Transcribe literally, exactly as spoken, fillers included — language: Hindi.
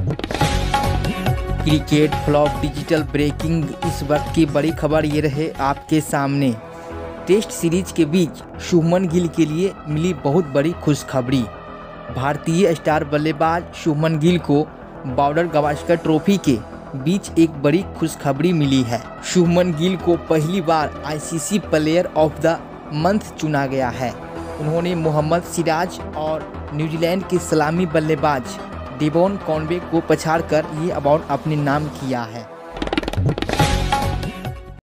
Cricket flop digital breaking. इस वक्त की बड़ी खबर ये रहे आपके सामने। टेस्ट सीरीज के बीच शुभमन गिल के लिए मिली बहुत बड़ी खुशखबरी। भारतीय स्टार बल्लेबाज शुभमन गिल को बॉर्डर गावस्कर ट्रॉफी के बीच एक बड़ी खुशखबरी मिली है। शुभमन गिल को पहली बार ICC player of the month चुना गया है। उन्होंने मोहम्मद सिराज और न्यूजीलैंड के सलामी बल्लेबाज डेवॉन कॉनवे को पछाड़कर ये अवार्ड अपने नाम किया है।